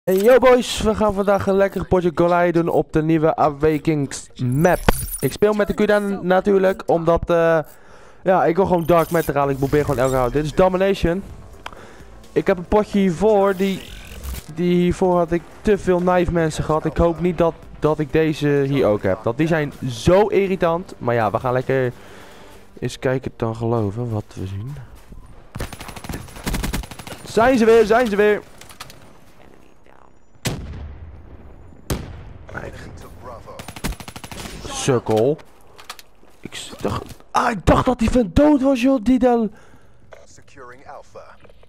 Hey yo boys, we gaan vandaag een lekker potje Goliath doen op de nieuwe Awakens-map. Ik speel met de Q natuurlijk, omdat ja, ik wil gewoon Dark Matter halen. Ik probeer gewoon elke houden. Dit is Domination. Ik heb een potje hiervoor, hiervoor had ik te veel knife mensen gehad. Ik hoop niet dat ik deze hier ook heb. Die zijn zo irritant. Maar ja, we gaan lekker eens kijken dan geloven wat we zien. Zijn ze weer. Sukkel. Ik dacht dat die vent dood was, joh, die dan. Securing Alpha.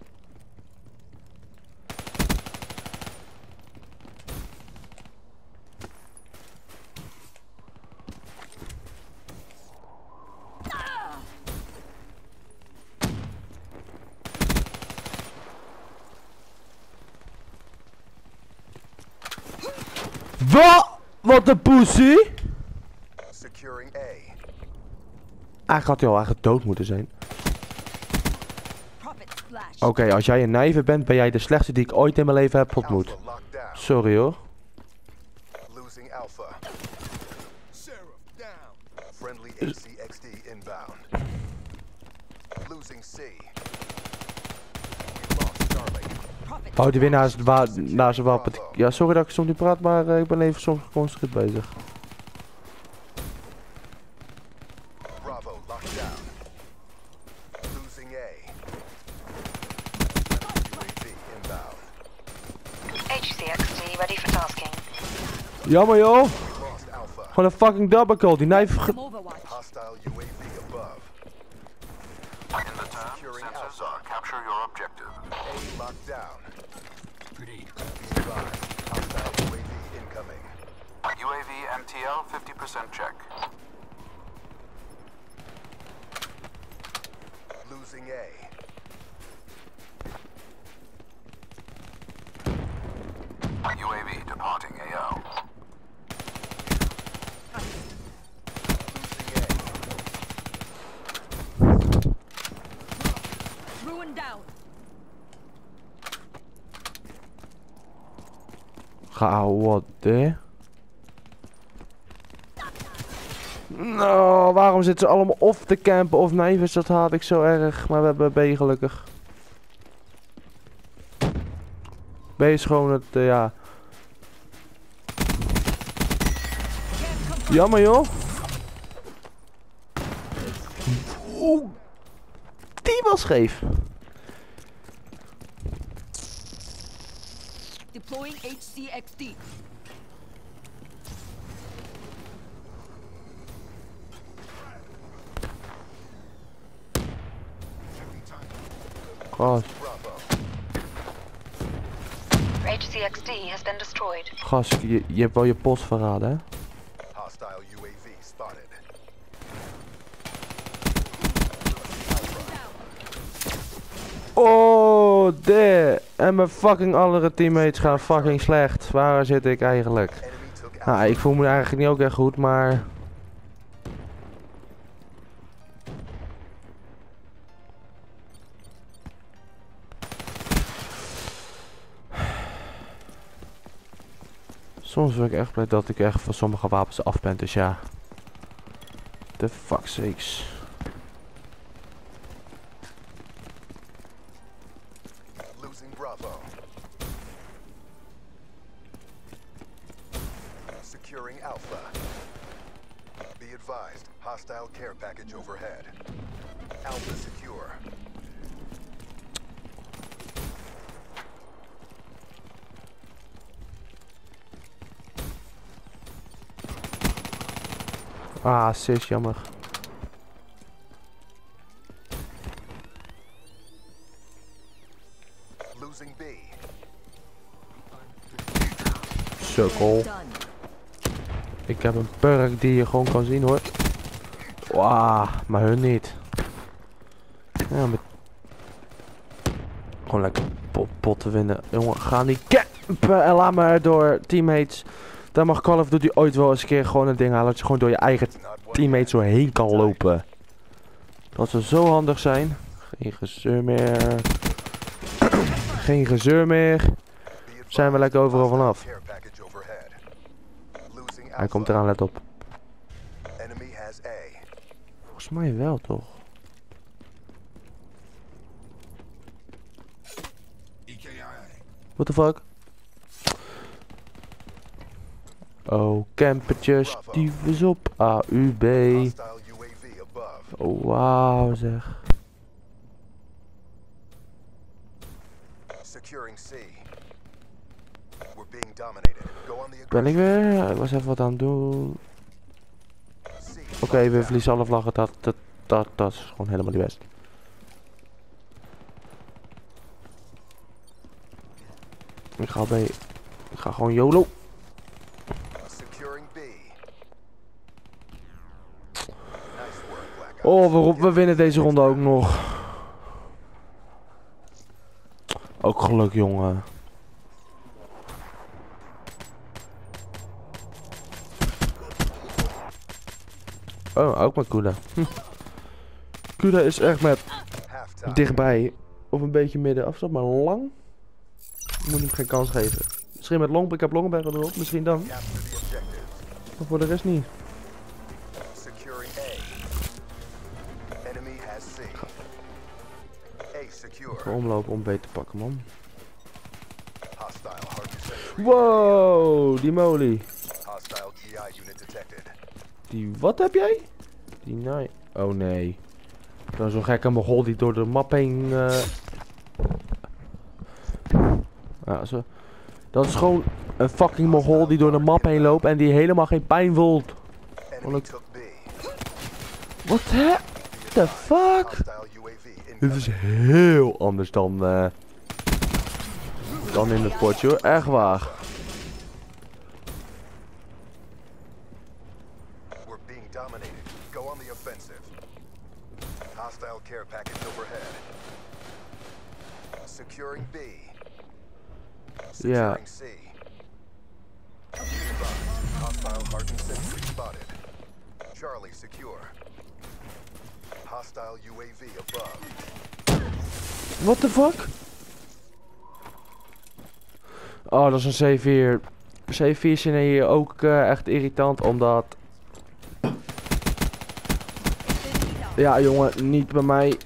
Wat een pussy! Securing A. Eigenlijk had hij al eigenlijk dood moeten zijn. Oké, als jij een nijver bent, ben jij de slechtste die ik ooit in mijn leven heb ontmoet. Sorry hoor. Losing Alpha. Friendly ACXD inbound. Losing C. We lost Charlie. Oh, die weer naast zijn wapen. Ja, sorry dat ik soms niet praat, maar ik ben even soms geconcentreerd bezig. Bravo locked down. Losing A. UAV inbound. HCXD ready for tasking. Jammer joh. We lost Alpha. Gewoon een fucking double call. Die nijver. Hostile UAV above. In the term, sensors are capture your objective. A locked down. Be advised. Hostile UAV incoming. UAV MTL 50% check. Losing A. UAV departing AO. Losing Ruin down. What the? Nou, waarom zitten ze allemaal of te campen of nijvers? Dat haat ik zo erg. Maar we hebben B gelukkig. B is gewoon het, ja. Jammer joh. Oeh. Die was scheef. Deploying HCXD. Gast, HCXD has been destroyed. gast, je hebt wel je post verraden, hè? hostile UAV spotted. Oh, de. En mijn fucking andere teammates gaan fucking slecht. Waar zit ik eigenlijk? Enemy took Alpha. Nou, ik voel me eigenlijk niet ook echt goed, maar... Soms ben ik echt blij dat ik echt van sommige wapens af ben, dus ja. The fuck sakes. Losing Bravo. Securing Alpha. Be advised, hostile care package overhead. Alpha secure. Ah, sis, jammer. Losing B. Sukkel. Ik heb een perk die je gewoon kan zien hoor. Wauw, maar hun niet. Ja, met... Gewoon lekker potten winnen. Jongen, ga niet campen en laat maar door teammates. Daar mag Call of Duty ooit wel eens een keer gewoon een ding halen. Dat je gewoon door je eigen teammates zo heen kan lopen. Dat ze zo handig zijn. Geen gezeur meer. Geen gezeur meer. zijn we lekker overal vanaf. Care package overhead. Losing Hij komt Alpha. eraan, let op. Enemy has A. Volgens mij wel, toch? What the fuck? Oh, campertjes, tyfus op. AUB. Hostile UAV above. Oh, wauw zeg. Securing C. We're being dominated. Go on the Ben ik aggressive. weer? Ik was even wat aan het doen. C. Oké, we verliezen alle vlaggen. Dat is gewoon helemaal niet best. Ik ga gewoon YOLO. Securing B. Nice work, Black Ops. Oh, we winnen deze ronde ook nog. Ook geluk, jongen. Oh, ook met Kuda. Kuda is echt met Halftime. dichtbij. Of een beetje midden afstand, maar lang. Ik moet hem geen kans geven. Misschien met Long, ik heb Longenberg erop, misschien dan. Capture the objective. Maar voor de rest niet. Securing A. Enemy has C. A secure. Gewoon omlopen om B te pakken, man. Hostile hard to sentry. Wow, die moly. Hostile GI unit detected. Die, wat heb jij? Die nee. Oh nee. Dan zo'n gekke mogol die door de map heen. Ja, zo. Dat is gewoon een fucking mogol die door de map heen loopt en die helemaal geen pijn voelt. Enemy ik- took B. Wat hè? The fuck? Hostile UAV Dit is incoming. heel anders dan in het potje hoor. Echt waar. We're being dominated. Go on the offensive. Hostile care package overhead. Securing B. Ja. Securing C. Hostile hardened sentry spotted. Charlie secure. Hostile UAV above. What the fuck? Oh, dat is een C4. C4's zijn hier ook echt irritant, omdat... Ja jongen, niet bij mij. Be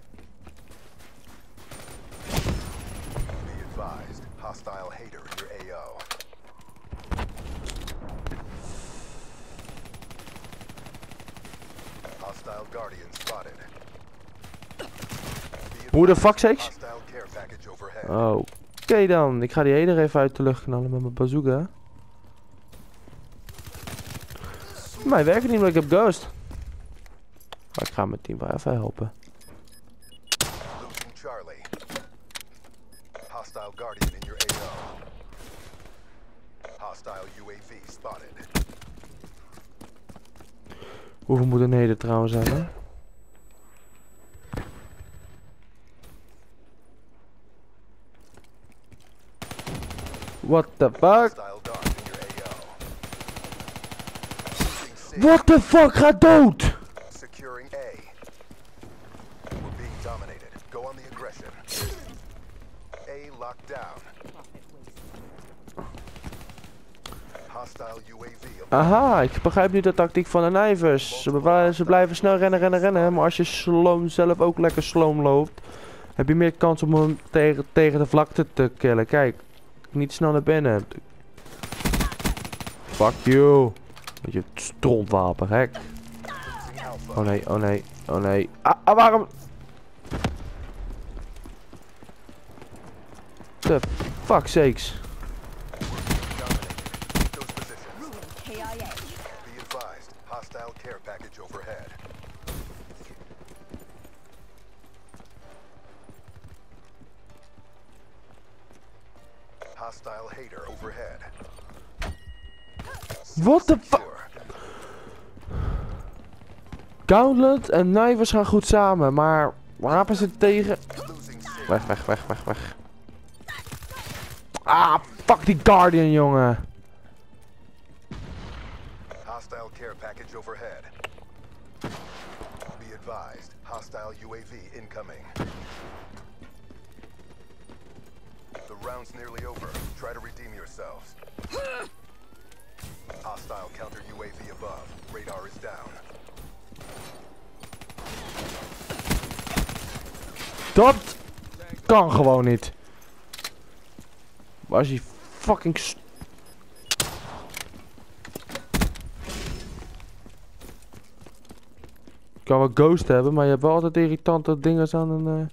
advised. Hostile hater in your AO. Hostile guardian spotted. Be Hoe de fuck sakes? hostile care package overhead. Oké dan, ik ga die heder even uit de lucht knallen met mijn bazooka. Mij werkt het niet, maar ik heb Ghost. Maar ik ga mijn team wel even helpen. Losing Charlie. Hostile guardian in your AO. Hostile UAV spotted. Hoeveel moet een heder trouwens zijn, hè? What the fuck? Hostile dart in your AO. Losing C. What the fuck? Ga dood! Securing A. We're being dominated. Go on the aggression. A locked down. Hostile UAV above. Aha, ik begrijp nu de tactiek van de Nijvers. Ze blijven snel rennen. Maar als je sloom zelf ook lekker sloom loopt, heb je meer kans om hem tegen de vlakte te killen. Kijk, niet snel naar binnen. Fuck you. Met je strontwapen, gek. Losing Alpha. Oh nee, oh nee, oh nee. Waarom? The fuck sakes. Dominated. Keep those positions. KIA. Be advised. Hostile care package overhead. Hostile hater overhead. What the fuck? Secure. Gauntlet en Nijvers gaan goed samen, maar wapens zitten tegen. Losing C. Weg. Ah, fuck die Guardian, jongen. Hostile care package overhead. Be advised. Hostile UAV incoming. The round's nearly over. Try to redeem yourselves. Hostile counter UAV above. Radar is down. Dat kan gewoon niet. Waar is die fucking... Ik kan wel ghost hebben, maar je hebt wel altijd irritante dingen aan een...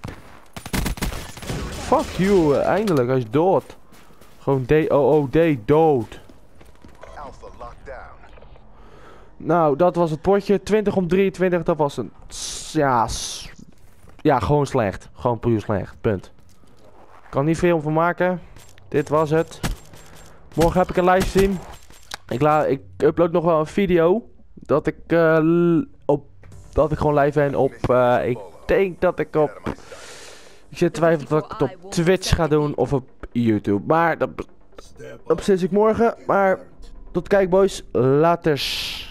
Fuck you, eindelijk, hij is dood. Gewoon DOOD, dood. Alpha locked down. Nou, dat was het potje. 20 om 23, dat was een... Ja, ja, gewoon slecht. Gewoon puur slecht, punt. Kan niet veel van maken. Dit was het. Morgen heb ik een livestream. Ik upload nog wel een video. Dat ik gewoon live ben op... ik denk dat ik op... Ik zit te twijfelen dat ik het op Twitch ga doen of op YouTube. Maar dat beslist ik morgen. Maar tot kijk boys. Laters.